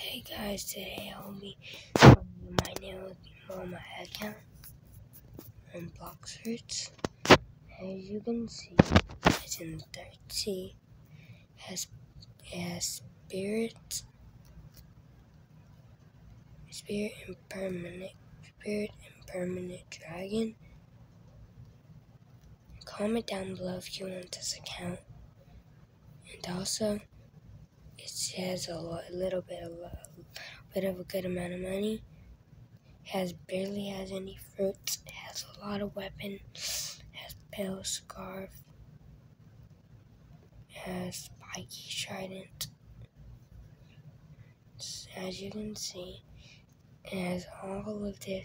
Hey guys, today I'll be showing you my new jamiah account on block search. As you can see, it's in the third sea. It has spirit and permanent dragon. Comment down below if you want this account. And also, it has a little bit of a good amount of money. Barely has any fruits. It has a lot of weapons. It has pale scarf. It has spiky trident. As you can see, it has all of this.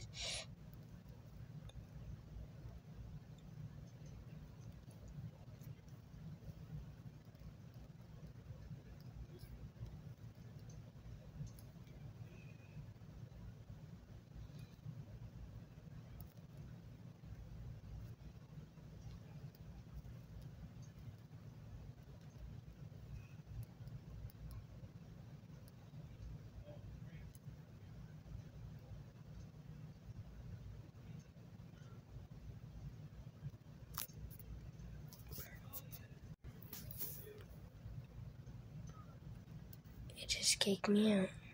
It just kicked me out.